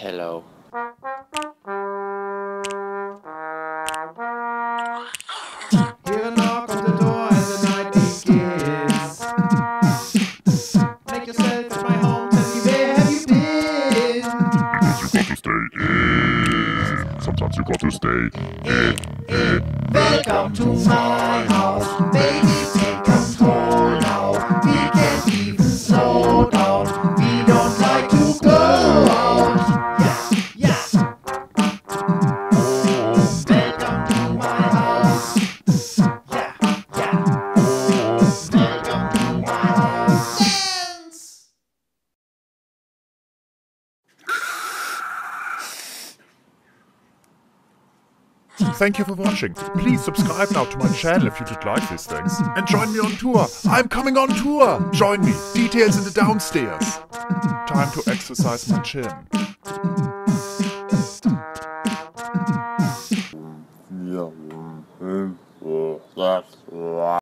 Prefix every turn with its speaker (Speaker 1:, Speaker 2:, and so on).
Speaker 1: Hello.
Speaker 2: Hear a knock on the door and the night begins. Make yourself at my home, tell me where have you been?
Speaker 3: Sometimes you got to stay.
Speaker 2: Welcome to my house, baby, take control now. We can't even slow down, we don't like to go out. Yeah, yeah. Welcome to my house. Yeah, yeah. Welcome to my house. Dance!
Speaker 3: Thank you for watching. Please subscribe now to my channel if you did like these things. And join me on tour. I'm coming on tour. Join me. Details in the downstairs. Time to exercise my chin.
Speaker 1: Ja, 5, 6.